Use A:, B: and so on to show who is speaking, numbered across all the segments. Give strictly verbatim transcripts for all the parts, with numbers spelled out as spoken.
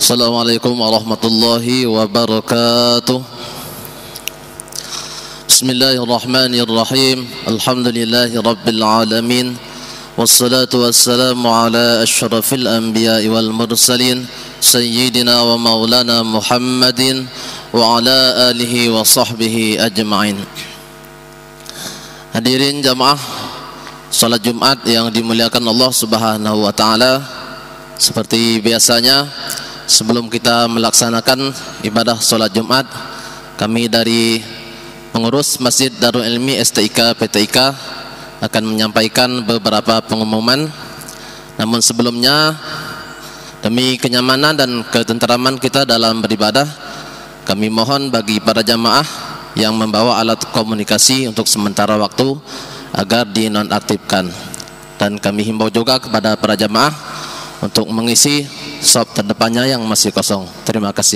A: Assalamualaikum warahmatullahi wabarakatuh. Bismillahirrahmanirrahim. Alhamdulillahi rabbil alamin. Wassalatu wassalamu ala asyrafil anbiya'i wal mursalin Sayyidina wa maulana Muhammadin wa ala alihi wa sahbihi ajma'in. Hadirin jamaah salat Jumat yang dimuliakan Allah Subhanahu wa taala, seperti biasanya sebelum kita melaksanakan ibadah salat Jumat, kami dari pengurus Masjid Darul Ilmi S T I K P T I K akan menyampaikan beberapa pengumuman. Namun sebelumnya, demi kenyamanan dan ketenteraman kita dalam beribadah, kami mohon bagi para jamaah yang membawa alat komunikasi untuk sementara waktu agar dinonaktifkan. Dan kami himbau juga kepada para jamaah untuk mengisi sop terdepannya yang masih kosong. Terima kasih.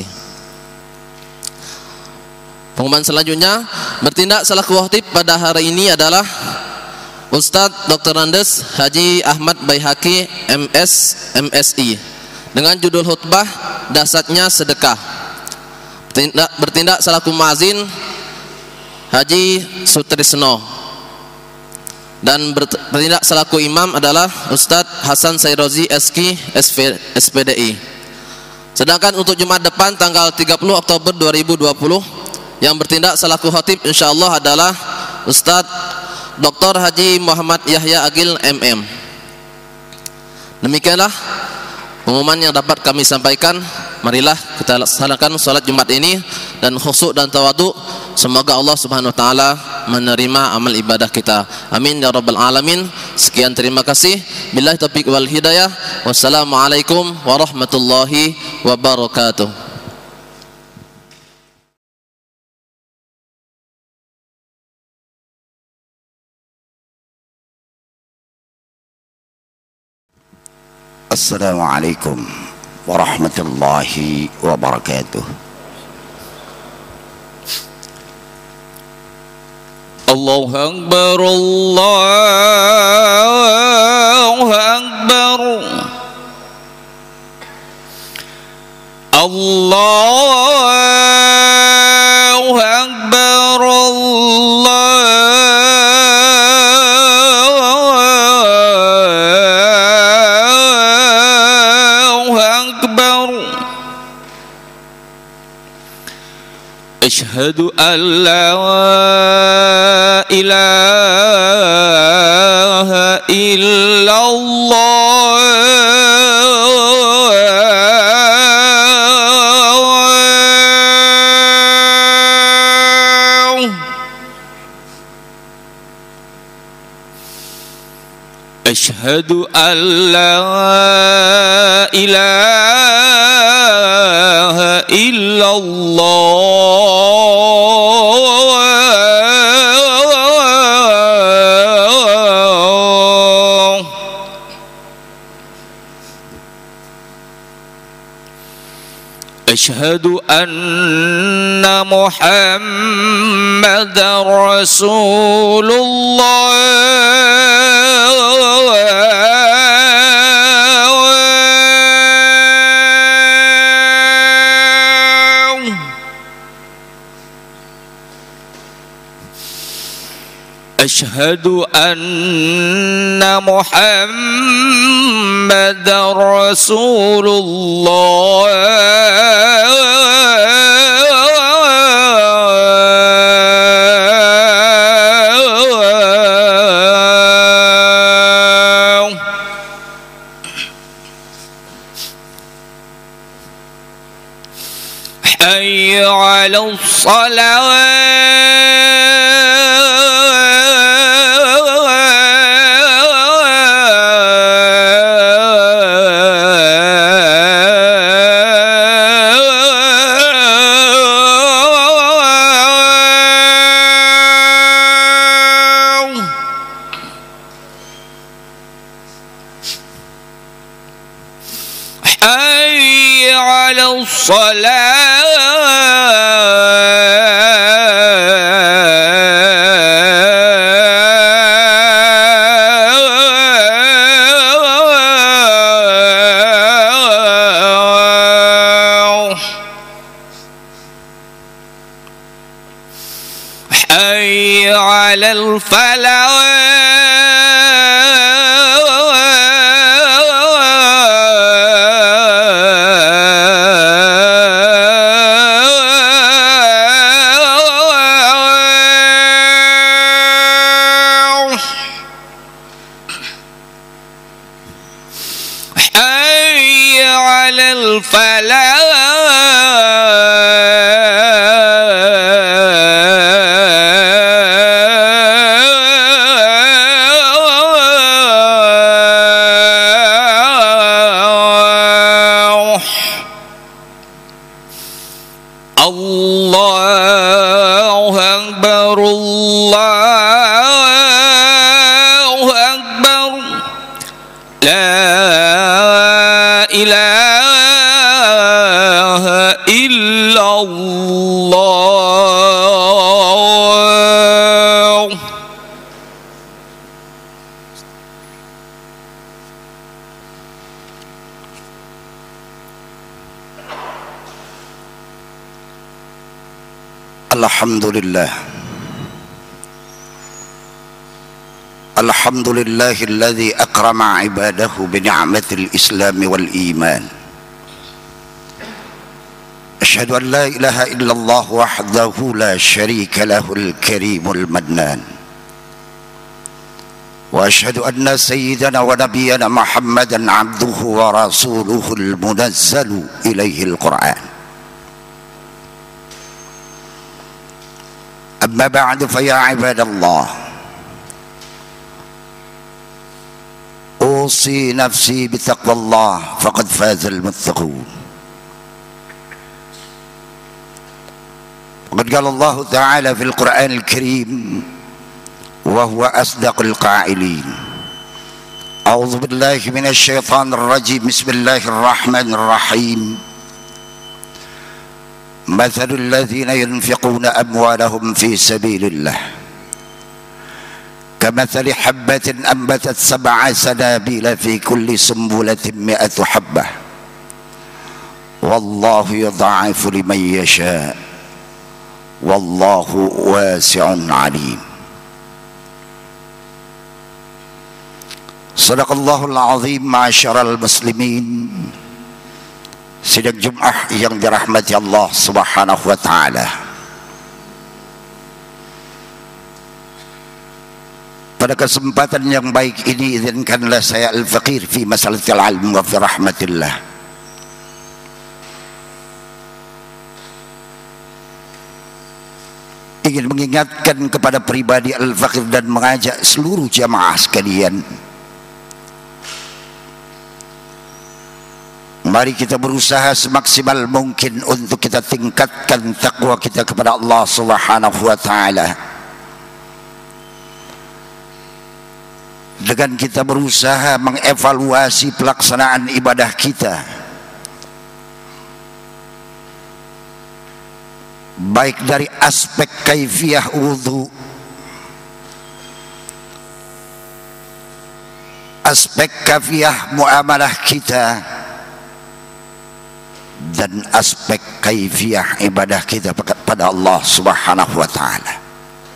A: Pengumuman selanjutnya, bertindak selaku khatib pada hari ini adalah Ustadz Doktor Andes Haji Ahmad Baihaqi M S M Si dengan judul khutbah dasarnya sedekah. Bertindak, bertindak selaku muazin Haji Sutrisno, dan bertindak selaku imam adalah Ustadz Hasan Sairozi S K S P D I. Sedangkan untuk Jumat depan tanggal tiga puluh Oktober dua ribu dua puluh, yang bertindak selaku khatib insyaallah adalah Ustadz Doktor Haji Muhammad Yahya Agil M M. Demikianlah pengumuman yang dapat kami sampaikan. Marilah kita laksanakan salat Jumat ini dan khusyuk dan tawadhu. Semoga Allah Subhanahu wa taala menerima amal ibadah kita. Amin ya rabbal alamin. Sekian, terima kasih. Billahi taufiq wal hidayah. Wassalamualaikum warahmatullahi wabarakatuh.
B: Assalamualaikum warahmatullahi wabarakatuh. Allahu Akbar, Allahu Akbar, Allahu Akbar, Allahu Akbar. Asyhadu an la ilaha illallah Asyhadu an la ilaha illallah Asyhadu anna Muhammadar Rasulullah. Asyhadu anna Muhammadar Rasulullah. Hayya 'alas salawat. حي على الصلاة. حي على الفلاح حي على الفلاح الله أكبر الله أكبر لا إله إلا الله.
C: Alhamdulillah. Alhamdulillahilladzi akrama ibadahu bi ni'matil Islam wal iman. Asyhadu an la ilaha illallah wahdahu la syarika lahul karimul mannan. Wa asyhadu anna sayyidana wa nabiyyana Muhammadan abduhu wa rasuluhul munazzalu ilaihil Qur'an. Amma ba'du fa ya ibadallah, usi nafsi bitaqwallah faqad fazal muttaqun. Qad qala Allah Ta'ala fil Qur'anil Karim wa huwa asdaqul qa'ilin. A'udzu billahi minasy syaithanir rajim. Bismillahirrahmanirrahim. Mathalul ladzina yunfiquna amwalahum fi sabilillah kamathali habbatin anbatat sab'a sanabila fi kulli sumbulatin mi'atu habbah wallahu yudha'ifu liman yasha' wallahu wasi'un 'alim. Sadaqallahul 'azim. Ma'asyiral muslimin, sidang Jumat yang dirahmati Allah Subhanahu wa taala. Pada kesempatan yang baik ini, izinkanlah saya al-faqir fi masalatil ilm wa fi rahmatillah ingin mengingatkan kepada pribadi al-faqir dan mengajak seluruh jamaah sekalian, mari kita berusaha semaksimal mungkin untuk kita tingkatkan takwa kita kepada Allah Subhanahu wa taala dengan kita berusaha mengevaluasi pelaksanaan ibadah kita, baik dari aspek kaifiyah wudu, aspek kaifiyah muamalah kita, dan aspek kaifiyah ibadah kita pada Allah Subhanahu wa taala.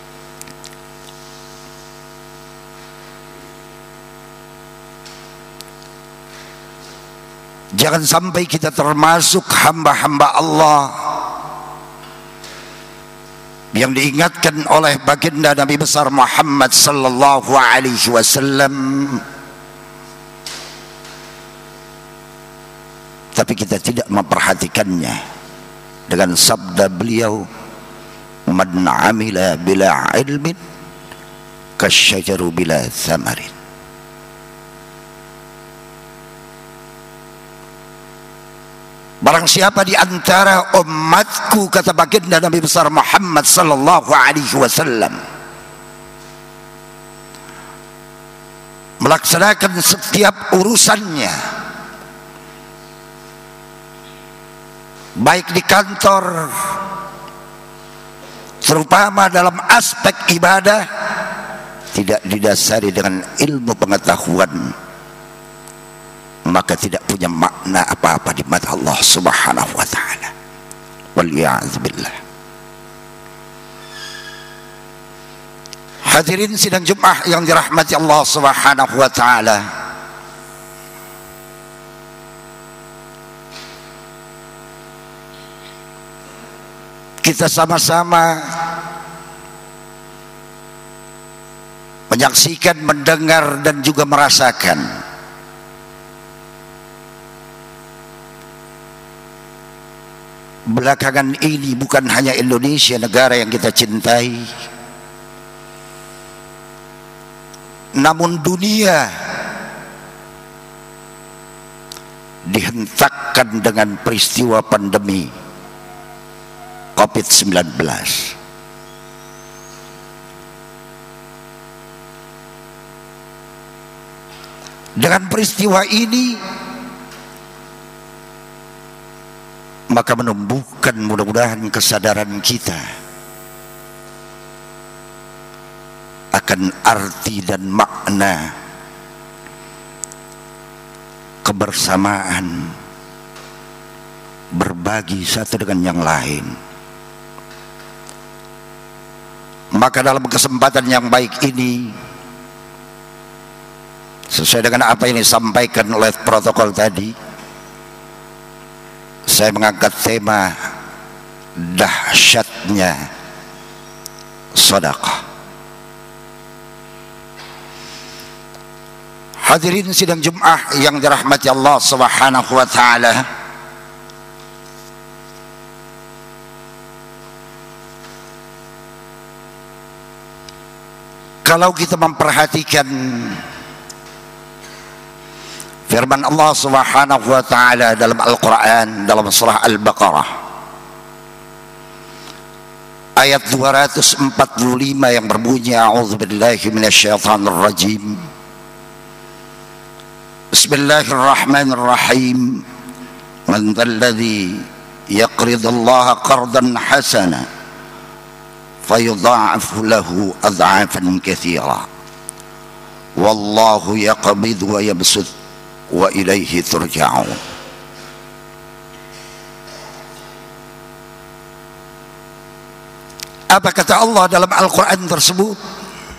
C: Jangan sampai kita termasuk hamba-hamba Allah yang diingatkan oleh baginda Nabi besar Muhammad sallallahu alaihi wasallam, tapi kita tidak memperhatikannya dengan sabda beliau, man amila bila ilmin kasyajaru bila thamarin. Barang siapa di antara umatku, kata baginda Nabi besar Muhammad sallallahu alaihi wasallam, melaksanakan setiap urusannya, baik di kantor, terutama dalam aspek ibadah, tidak didasari dengan ilmu pengetahuan, maka tidak punya makna apa-apa di mata Allah Subhanahu wa taala. Wal a'udzu billah. Hadirin sidang Jumat yang dirahmati Allah Subhanahu wa taala. Kita sama-sama menyaksikan, mendengar dan juga merasakan belakangan ini bukan hanya Indonesia, negara yang kita cintai, namun dunia dihentakkan dengan peristiwa pandemi covid sembilan belas. Dengan peristiwa ini maka menumbuhkan mudah-mudahan kesadaran kita akan arti dan makna kebersamaan, berbagi satu dengan yang lain. Maka dalam kesempatan yang baik ini, sesuai dengan apa yang disampaikan oleh protokol tadi, saya mengangkat tema dahsyatnya sedekah. Hadirin sidang Jumat yang dirahmati Allah Subhanahu wa taala. Kalau kita memperhatikan firman Allah Subhanahu wa taala dalam Al-Qur'an, dalam surah Al-Baqarah ayat dua ratus empat puluh lima yang berbunyi, a'udzubillahi minasyaitonir rajim. Bismillahirrahmanirrahim. Man dzalladzi yaqridullaha qardan hasana fayudha'afu lahu adha'afan katsira. Wallahu yaqbidu wa yabsut wa ilaihi turja'un. Apa kata Allah dalam Al-Quran tersebut?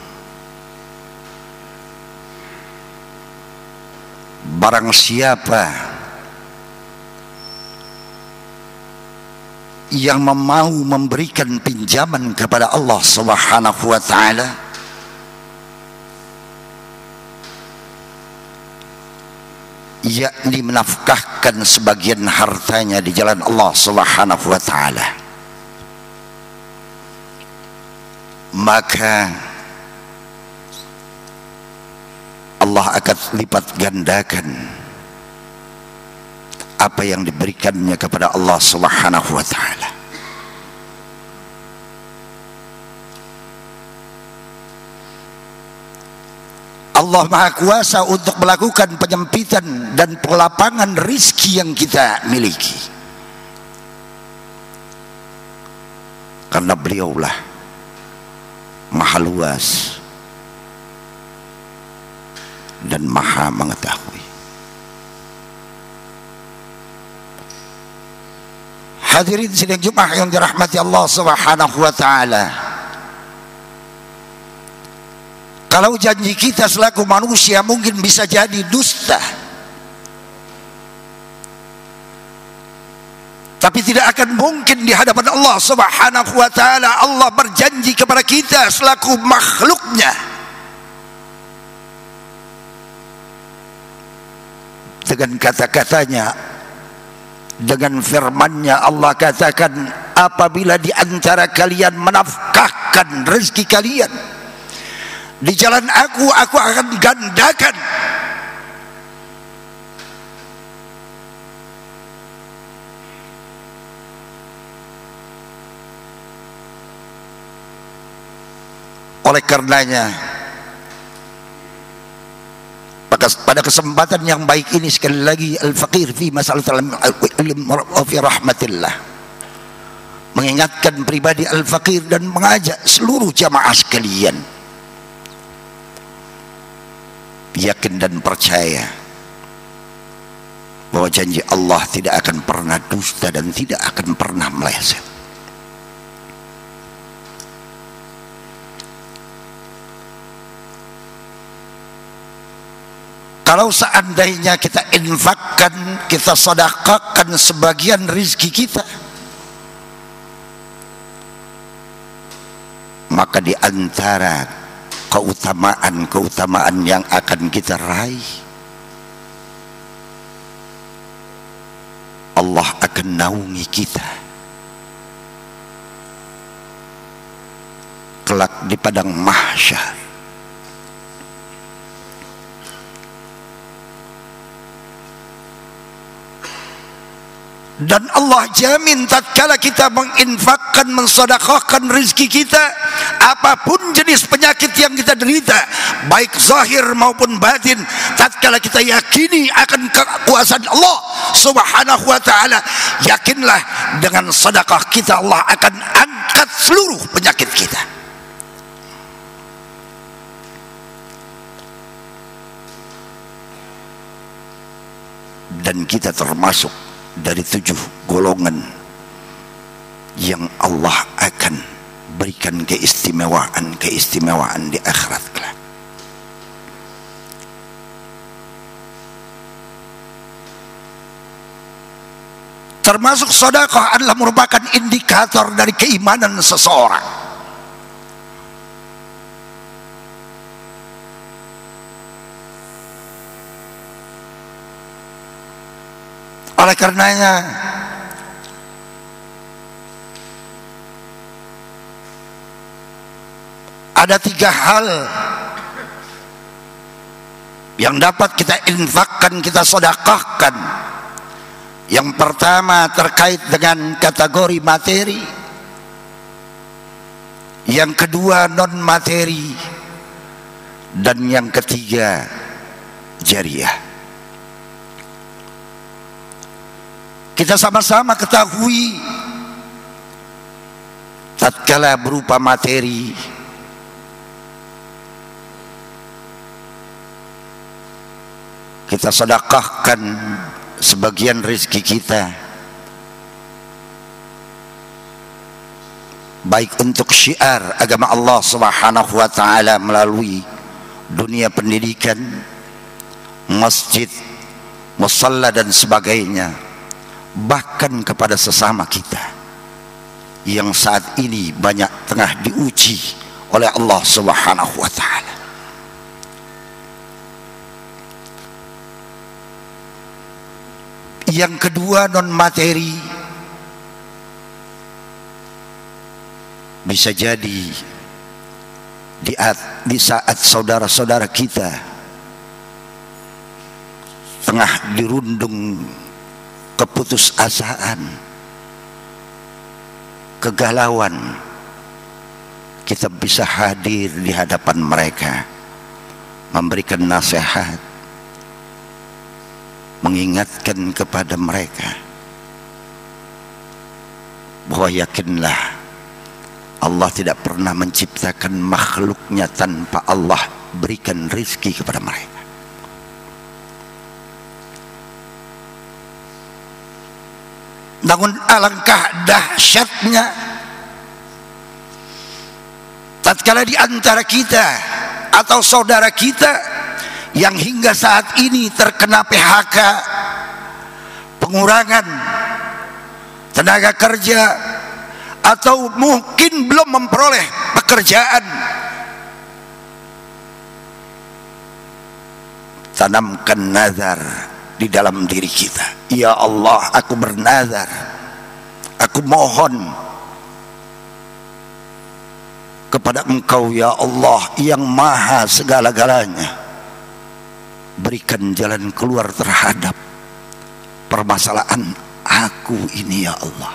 C: Barang siapa yang mau memberikan pinjaman kepada Allah Subhanahu wa taala, yakni menafkahkan sebagian hartanya di jalan Allah Subhanahu wa taala, maka Allah akan lipat gandakan apa yang diberikannya kepada Allah Subhanahu wa taala. Allah Maha Kuasa untuk melakukan penyempitan dan pelapangan rizki yang kita miliki, karena beliaulah Maha luas dan Maha mengetahui. Hadirin sidang Jumat yang dirahmati Allah Subhanahu wa taala, kalau janji kita selaku manusia mungkin bisa jadi dusta, tapi tidak akan mungkin di hadapan Allah Subhanahu wa taala Allah berjanji kepada kita selaku makhluknya dengan kata-katanya, dengan firman-Nya. Allah katakan, apabila di antara kalian menafkahkan rezeki kalian di jalan aku, aku akan gandakan. Oleh karenanya, pada kesempatan yang baik ini sekali lagi, al-faqir fi masalatil ilm wa fi rahmatillah, mengingatkan pribadi al-faqir dan mengajak seluruh jamaah sekalian yakin dan percaya bahwa janji Allah tidak akan pernah dusta dan tidak akan pernah meleset. Kalau seandainya kita infakkan, kita sedekahkan sebagian rizki kita, maka di antara keutamaan-keutamaan yang akan kita raih, Allah akan naungi kita kelak di padang mahsyar. Dan Allah jamin tatkala kita menginfakkan, mensedekahkan rezeki kita, apapun jenis penyakit yang kita derita, baik zahir maupun batin, tatkala kita yakini akan kekuasaan Allah Subhanahu wa taala, yakinlah dengan sedekah kita Allah akan angkat seluruh penyakit kita. Dan kita termasuk dari tujuh golongan yang Allah akan berikan keistimewaan-keistimewaan di akhirat kelak. Termasuk sedekah adalah merupakan indikator dari keimanan seseorang. Oleh karenanya ada tiga hal yang dapat kita infakkan, kita sedekahkan. Yang pertama terkait dengan kategori materi, yang kedua non materi, dan yang ketiga jariah. Kita sama-sama ketahui tatkala berupa materi, kita sedekahkan sebagian rezeki kita, baik untuk syiar agama Allah Subhanahu wa taala melalui dunia pendidikan, masjid, musalla dan sebagainya, bahkan kepada sesama kita yang saat ini banyak tengah diuji oleh Allah Subhanahu wa taala. Yang kedua non materi, bisa jadi di, di saat saudara-saudara kita tengah dirundung keputusasaan, kegalauan, kita bisa hadir di hadapan mereka, memberikan nasihat, mengingatkan kepada mereka bahwa yakinlah Allah tidak pernah menciptakan makhluknya tanpa Allah berikan rizki kepada mereka. Namun alangkah dahsyatnya tatkala di antara kita atau saudara kita yang hingga saat ini terkena P H K, pengurangan tenaga kerja, atau mungkin belum memperoleh pekerjaan, tanamkan nazar di dalam diri kita. Ya Allah, aku bernazar, aku mohon kepada Engkau ya Allah yang maha segala-galanya, berikan jalan keluar terhadap permasalahan aku ini ya Allah.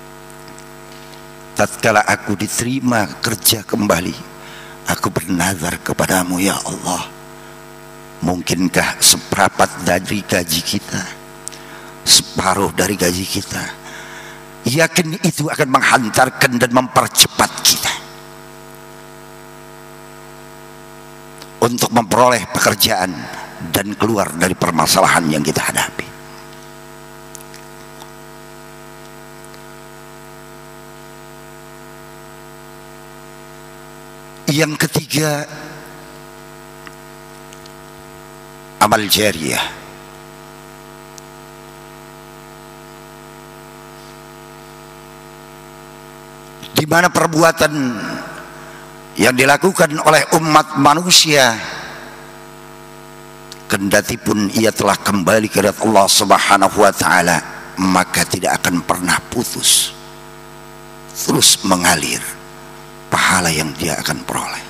C: Tatkala aku diterima kerja kembali, aku bernazar kepadamu ya Allah, mungkinkah seperempat dari gaji kita, separuh dari gaji kita, yakin itu akan menghantarkan dan mempercepat kita untuk memperoleh pekerjaan dan keluar dari permasalahan yang kita hadapi. Yang ketiga amal jariyah. Di mana perbuatan yang dilakukan oleh umat manusia, kendati pun ia telah kembali ke Allah Subhanahu wa taala, maka tidak akan pernah putus, terus mengalir pahala yang dia akan peroleh.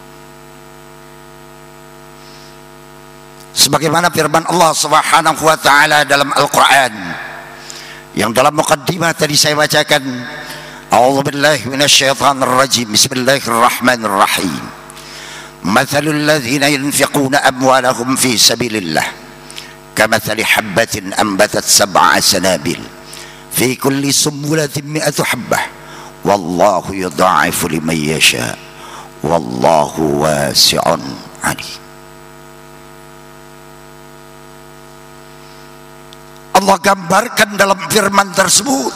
C: Sebagaimana firman Allah Subhanahu wa taala dalam Al-Qur'an, yang dalam muqaddimah tadi saya bacakan, a'udzu billahi minasyaitonir rajim, bismillahirrahmanirrahim. Mathalul ladzina yunfiquna amwalahum fi sabilillah kamathali habbatin anbatat sab'a sanabil fi kulli sumbulatin mi'atu habbah wallahu yudha'ifu liman yasha wallahu wasi'un 'alim. Allah gambarkan dalam firman tersebut,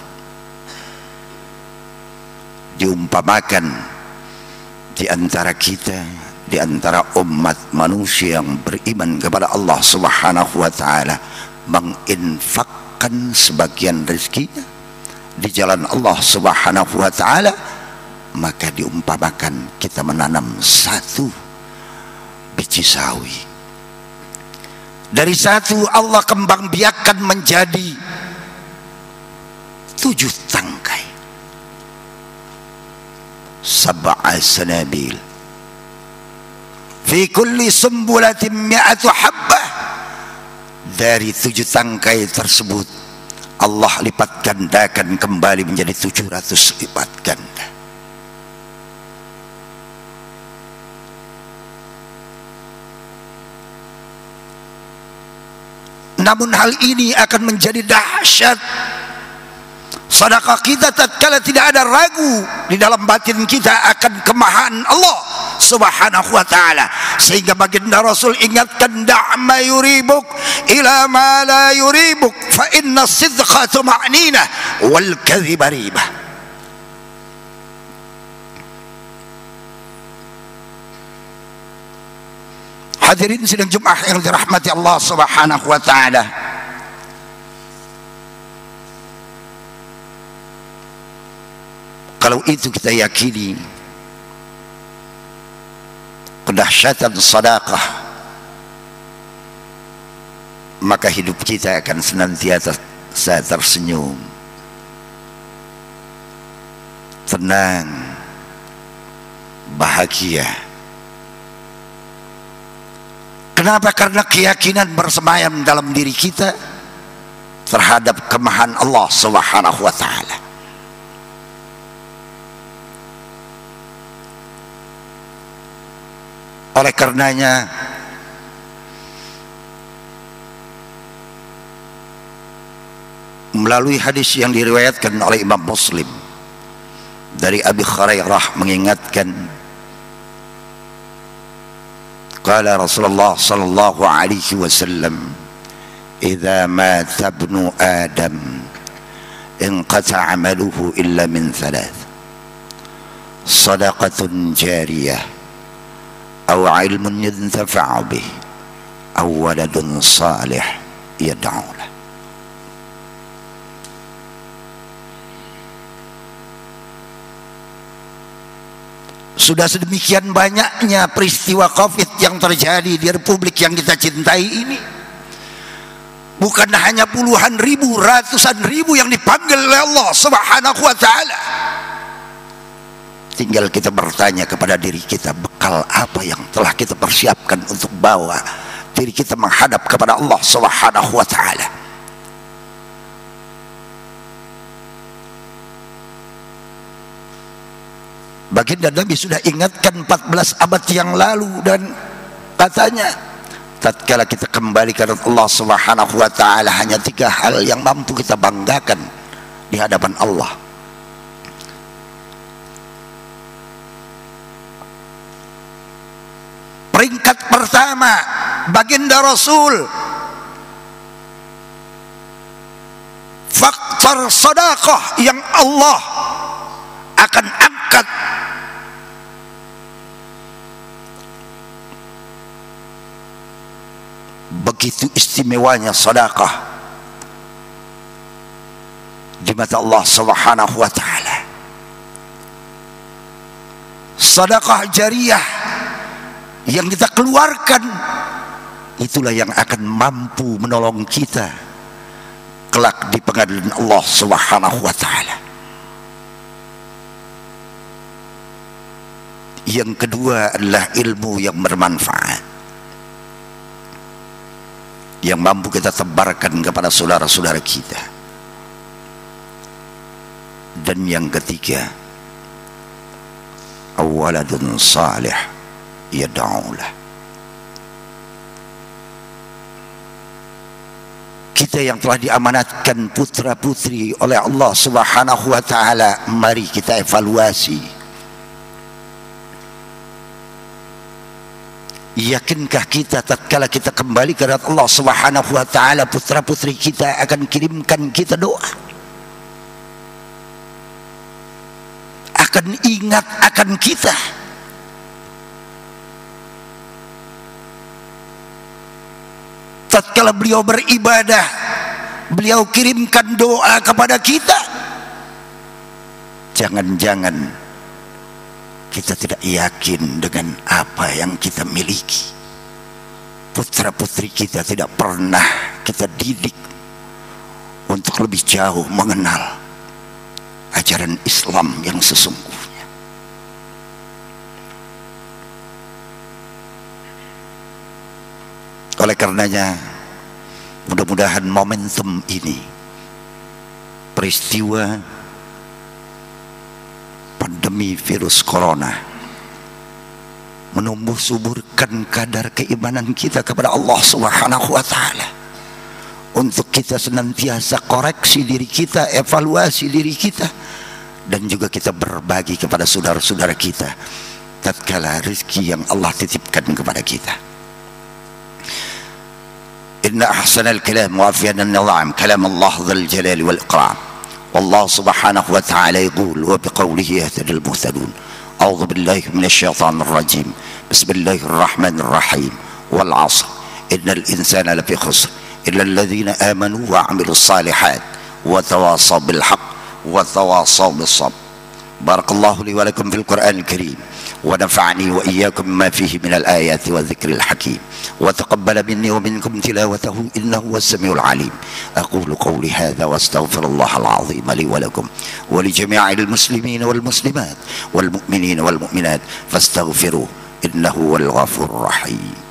C: diumpamakan di antara kita, di antara umat manusia yang beriman kepada Allah Subhanahu wa taala, menginfakkan sebagian rezekinya di jalan Allah Subhanahu wa taala, maka diumpamakan kita menanam satu biji sawi. Dari satu Allah kembang biakan menjadi tujuh tangkai, sab'a sanabil fi kulli sumbulatin mi'atu habbah. Dari tujuh tangkai tersebut Allah lipat gandakan kembali menjadi tujuh ratus lipat ganda. Namun hal ini akan menjadi dahsyat. Sedekah kita tatkala tidak ada ragu di dalam batin kita akan kemahaan Allah Subhanahu wa taala, sehingga baginda Rasul ingatkan, da'ma yuribuk ila ma la yuribuk fa inna sidqa tuma'ninah wal kadhiba ribah. Hadirin sidang Jumat yang dirahmati Allah Subhanahu wa taala, kalau itu kita yakini kedahsyatan sedekah, maka hidup kita akan senantiasa tersenyum, tenang, bahagia. Kenapa? Karena keyakinan bersemayam dalam diri kita terhadap kemahaan Allah Subhanahu wa taala. Oleh karenanya melalui hadis yang diriwayatkan oleh Imam Muslim dari Abi Hurairah mengingatkan, qala Rasulullah sallallahu alaihi wasallam, idza mata ibnu adam inqata 'amaluhu illa min thalath, sadaqatun jariyah aw 'ilmun yuntafa'u bih aw waladun salih yad'u lah. Sudah sedemikian banyaknya peristiwa COVID yang terjadi di republik yang kita cintai ini. Bukan hanya puluhan ribu, ratusan ribu yang dipanggil oleh Allah Subhanahu wa taala. Tinggal kita bertanya kepada diri kita, bekal apa yang telah kita persiapkan untuk bawa diri kita menghadap kepada Allah Subhanahu wa taala. Baginda Nabi sudah ingatkan empat belas abad yang lalu, dan katanya tatkala kita kembali ke Allah Subhanahu wa taala, hanya tiga hal yang mampu kita banggakan di hadapan Allah. Peringkat pertama, baginda Rasul, faktor sedekah yang Allah akan angkat begitu istimewanya sedekah di mata Allah Subhanahu wa taala. Sedekah jariyah yang kita keluarkan, itulah yang akan mampu menolong kita kelak di pengadilan Allah Subhanahu wa taala. Yang kedua adalah ilmu yang bermanfaat, yang mampu kita tebarkan kepada saudara-saudara kita. Dan yang ketiga, awaladun salih yad'ulah. Kita yang telah diamanatkan putra putri oleh Allah Subhanahu wa taala, mari kita evaluasi. Yakinkah kita tatkala kita kembali ke Allah Subhanahu wa taala, putra putri kita akan kirimkan kita doa, akan ingat akan kita? Tatkala beliau beribadah, beliau kirimkan doa kepada kita. Jangan-jangan kita tidak yakin dengan apa yang kita miliki. Putra putri kita tidak pernah kita didik untuk lebih jauh mengenal ajaran Islam yang sesungguhnya. Oleh karenanya, mudah-mudahan momentum ini, peristiwa pandemi virus corona, menumbuh suburkan kadar keimanan kita kepada Allah Subhanahu wa taala, untuk kita senantiasa koreksi diri kita, evaluasi diri kita, dan juga kita berbagi kepada saudara-saudara kita tatkala rezeki yang Allah titipkan kepada kita. Inna ahsanal kalam wa afyana an-nizam kalam Allah dzal jalali wal ikram. والله سبحانه وتعالى يقول وبقوله يهتدي المهتدون. أعوذ بالله من الشيطان الرجيم. بسم الله الرحمن الرحيم. والعصر إن الإنسان لفي خسر إلا الذين آمنوا وعملوا الصالحات وتواصوا بالحق وتواصوا بالصبر. بارك الله لي ولكم في القرآن الكريم، ونفعني وإياكم بما فيه من الآيات والذكر الحكيم، وتقبل مني ومنكم تلاوته إنه هو السميع العليم. أقول قولي هذا وأستغفر الله العظيم لي ولكم ولجميع المسلمين والمسلمات والمؤمنين والمؤمنات فاستغفروه إنه هو الغفور الرحيم.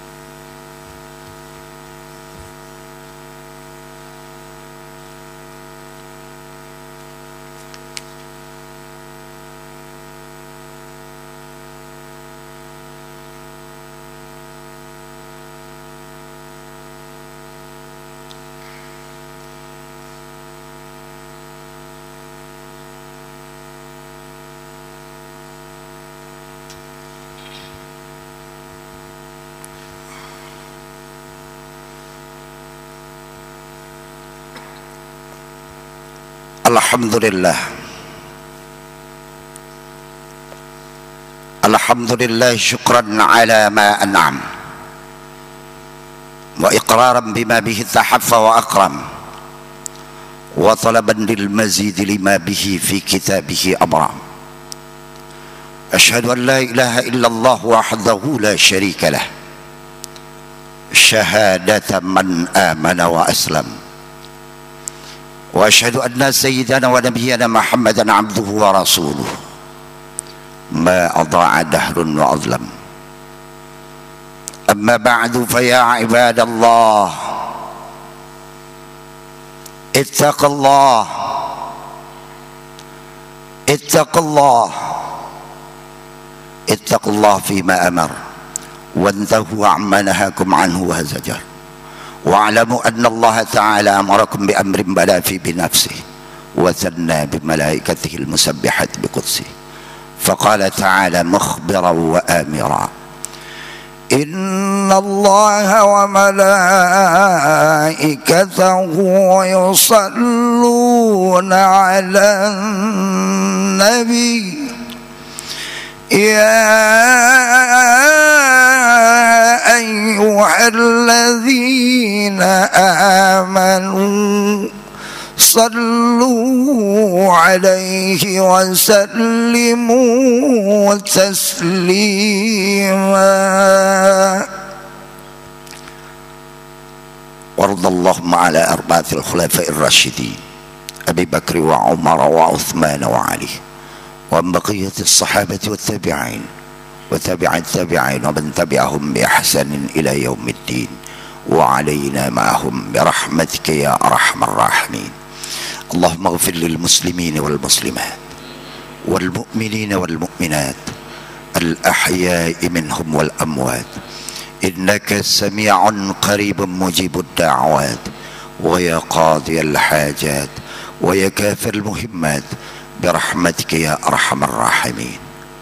C: Alhamdulillah, Alhamdulillah syukran ala ma an'am wa iqraran bima bihi tahaffa wa akram wa talaban lil mazid lima bihi fi kitabihi abram. Ashhadu an la ilaha illallah wahdahu la syarika lah, syahadatan man amana wa aslam. وأشهد أن سيدنا ونبينا محمدا عبده ورسوله ما أضاع دهر وأظلم. أما بعد فيا عباد الله اتقوا الله اتقوا الله اتقوا الله فيما أمر وانتهوا عما نهاكم عنه وزجر. واعلموا أن الله تعالى أمركم بأمر بدا في بنفسه وثنى بملائكته المسبحة بقدسه، فقال تعالى مخبرا وآمرا: إن الله وملائكته يصلون على النبي يا أيها الذين آمنوا صلوا عليه وسلموا تسليما. وارض اللهم على أربعة الخلفاء الراشدين أبي بكر وعمر وعثمان وعلي، وعن بقية الصحابة والتابعين وتابع التابعين ومن تبعهم بإحسان إلى يوم الدين، وعلينا معهم برحمتك يا أرحم الراحمين. اللهم اغفر للمسلمين والمسلمات والمؤمنين والمؤمنات الأحياء منهم والأموات، إنك سميع قريب مجيب الدعوات، ويا قاضي الحاجات ويا كافر المهمات برحمتك يا أرحم الراحمين.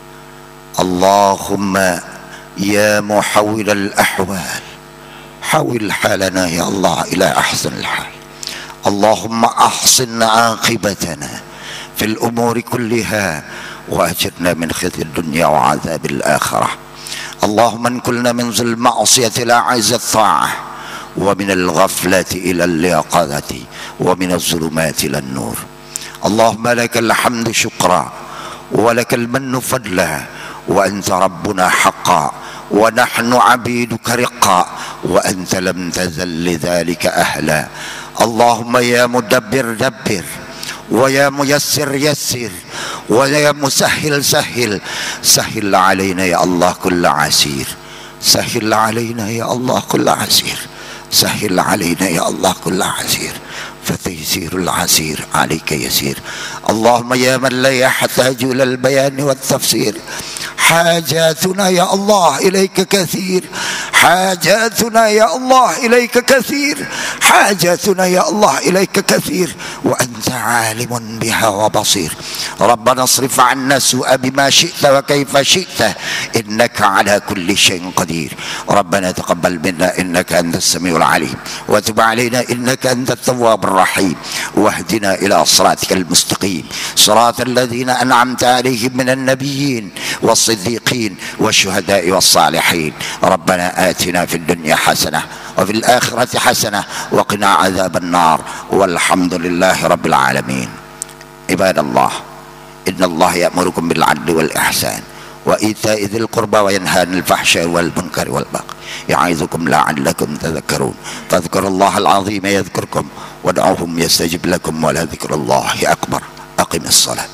C: اللهم يا محول الأحوال حول حالنا يا الله إلى أحسن الحال. اللهم أحسن عاقبتنا في الأمور كلها، وأجرنا من خزي الدنيا وعذاب الآخرة. اللهم انقلنا من ذي المعصية إلى عز الطاعة، ومن الغفلة إلى اليقظة، ومن الظلمات إلى النور. اللهم لك الحمد شكرا، ولك المن فضلا، وأنت ربنا حقا، ونحن عبيدك رقا، وأنت لم تزل لذلك أهلا. اللهم يا مدبر دبر، ويا ميسر يسر، ويا مسهل سهل. سهل علينا يا الله كل عسير، سهل علينا يا الله كل عسير، سهل علينا يا الله كل عسير، فتيسير العسير عليك يسير. اللهم يا من لا يحتاج إلى البيان والتفسير، حاجاتنا يا الله إليك كثير، حاجاتنا يا الله إليك كثير، حاجاتنا يا الله إليك كثير، وأنت عالم بها وبصير. ربنا اصرف عنا السوء بما شئت وكيف شئت، إنك على كل شيء قدير. ربنا تقبل منا إنك أنت السميع العليم، وتب علينا إنك أنت التواب الرحيم، واهدنا إلى صراطك المستقيم، صراط الذين أنعمت عليهم من النبيين والصديقين والشهداء والصالحين. ربنا آتنا في الدنيا حسنة وفي الآخرة حسنة وقنا عذاب النار، والحمد لله رب العالمين. عباد الله، إن الله يأمركم بالعدل والإحسان وإيتاء ذي القربى وينهى عن الفحشاء والمنكر والبغي، يعظكم لعلكم تذكرون. فاذكروا الله العظيم يذكركم، وادعوهم يستجب لكم، ولذكر الله أكبر. أقم الصلاة.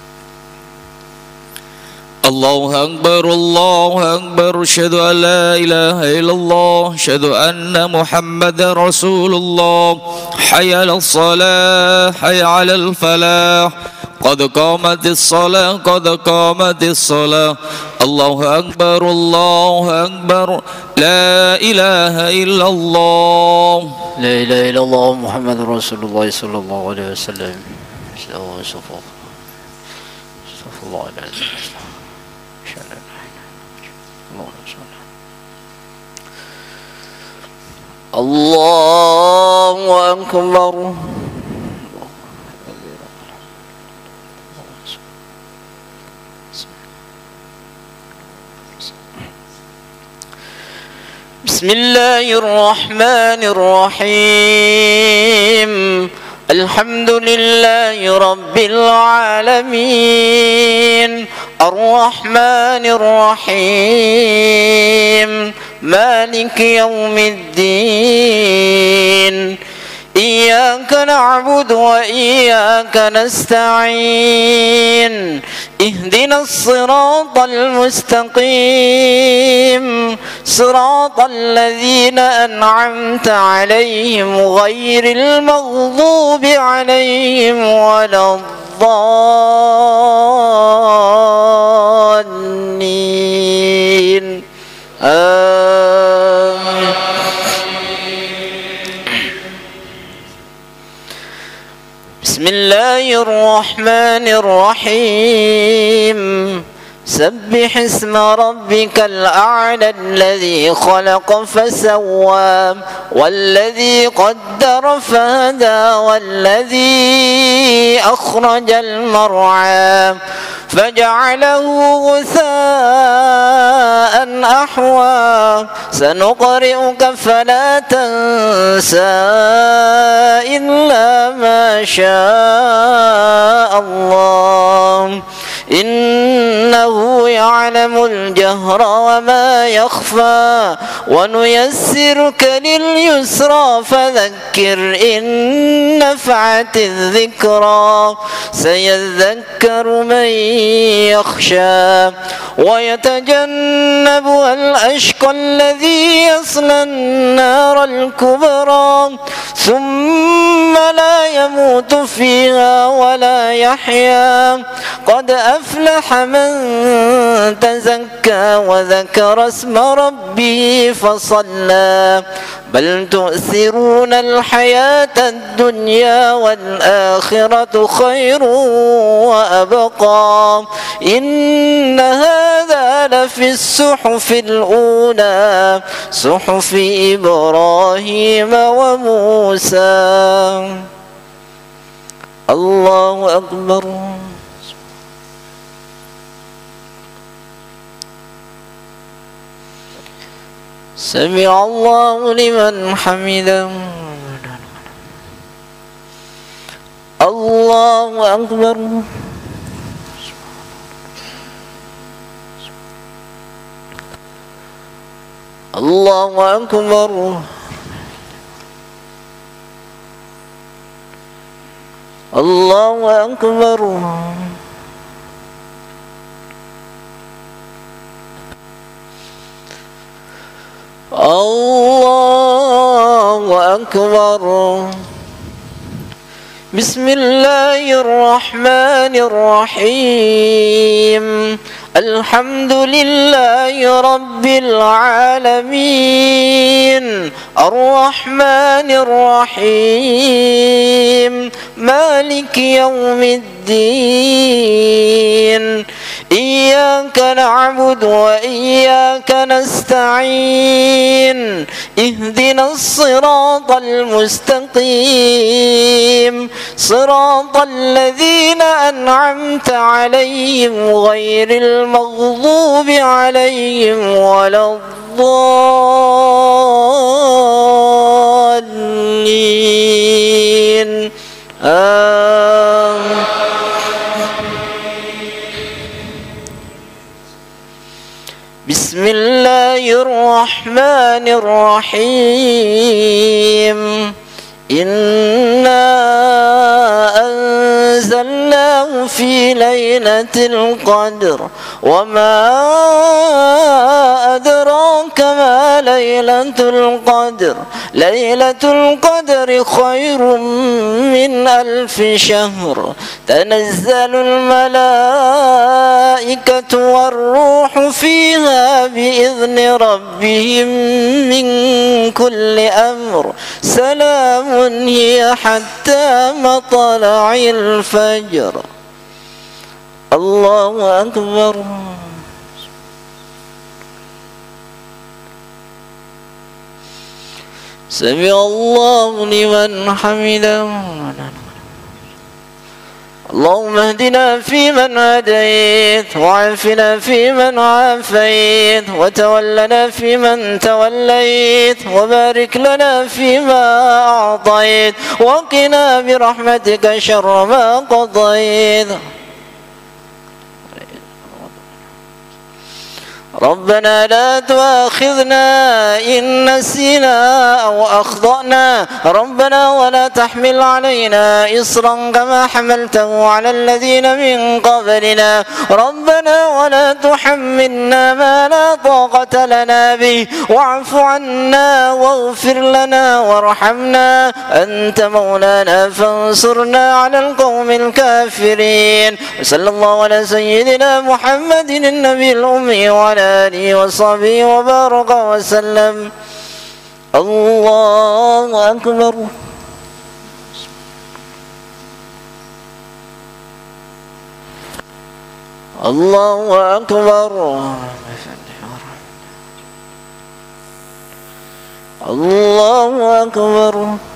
B: الله أكبر الله أكبر، أشهد أن لا إله إلا الله، أشهد أن محمدا رسول الله. حي على الصلاة، حي على الفلاح، قد قامت الصلاة، قد قامت الصلاة. الله أكبر الله أكبر، لا إله إلا الله،
D: لا إله إلا الله محمد رسول الله صلى الله عليه وسلم. استغفر الله العظيم. الله أكبر. بسم الله الرحمن الرحيم. الحمد لله رب العالمين، الرحمن الرحيم، مالك يوم الدين. إياك نعبد وإياك نستعين، اهدنا الصراط المستقيم، صراط الذين أنعمت عليهم غير المغضوب عليهم ولا الضالين. آمين. بسم الله الرحمن الرحيم. سبح اسم ربك الأعلى الذي خلق فسوى والذي قدر فهدى والذي أخرج المرعى فجعله غثاء أحوى سنقرئك فلا تنسى إلا ما شاء الله إنه يعلم الجهر وما يخفى ونيسرك لليسرى فذكر إن نفعت الذكرى سيذكر من يخشى ويتجنبها الأشقى الذي يصلى النار الكبرى ثم لا يموت فيها ولا يحيا قد أفلح من تزكى وذكر اسم ربه فصلى بل تؤثرون الحياة الدنيا والآخرة خير وأبقى إن هذا لفي الصحف الأولى صحف إبراهيم وموسى. الله أكبر. سمع الله لمن حمده. الله أكبر. الله أكبر. الله أكبر. الله أكبر. بسم الله الرحمن الرحيم الحمد لله رب العالمين الرحمن الرحيم مالك يوم الدين إياك نعبد وإياك نستعين اهدنا الصراط المستقيم صراط الذين أنعمت عليهم غير المغضوب عليهم ولا الضالين آمين. بسم الله الرحمن الرحيم إنا أنزلناه في ليلة القدر وما أدراك ما ليلة القدر ليلة القدر خير من ألف شهر تنزل الملائكة والروح فيها بإذن ربهم من كل أمر سلام هي حتى مطلع الفجر. الله أكبر. سمع الله لمن حمده. اللهم اهدنا فيمن هديت وعافنا فيمن عافيت وتولنا فيمن توليت وبارك لنا فيما أعطيت وقنا برحمتك شر ما قضيت. ربنا لا تؤاخذنا إن نسينا أو أخطأنا ربنا ولا تحمل علينا إصرا كما حملته على الذين من قبلنا ربنا ولا تحملنا ما لا طاقة لنا به واعف عنا واغفر لنا وارحمنا أنت مولانا فانصرنا على القوم الكافرين. وصلى الله على سيدنا محمد النبي الأمي وعلى آله وصحبه وبارك وسلم. الله أكبر. Allahu Akbar. Allahu Akbar.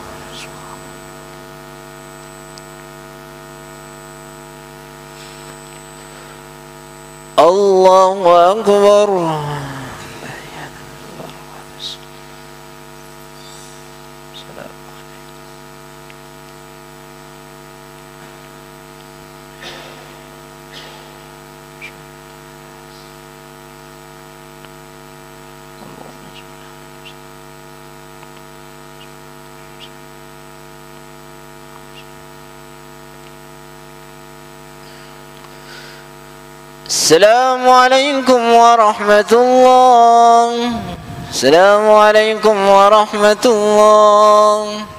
D: Allahu Akbar. Assalamualaikum warahmatullahi Assalamualaikum warahmatullahi